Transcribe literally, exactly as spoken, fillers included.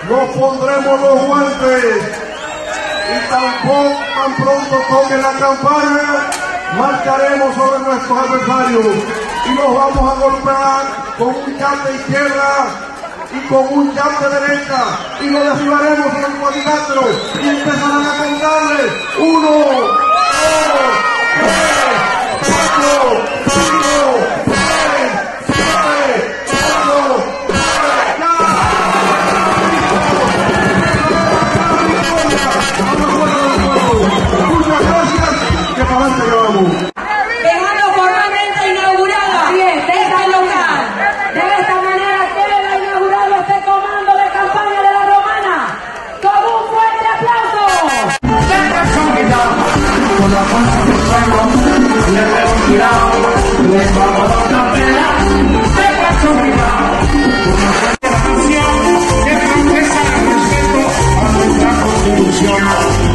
nos pondremos los guantes y tampoco tan pronto toque la campana, marcharemos sobre nuestros adversarios y los vamos a golpear con un jab de izquierda y con un jab de derecha y lo derribaremos en el cuadrilátero y empezarán a contarle uno, dos, tres, cuatro, cinco, seis, siete, ocho, muchas gracias, que para adelante grabamos. Dejando formalmente inaugurada este local. De esta manera queda inaugurado este comando de campaña de la Romana. Con un fuerte aplauso. Con la fuerza del pueblo, le hemos tirado, les vamos a dar una pena, de casualidad. Una celebración que profesa el respeto a nuestra Constitución.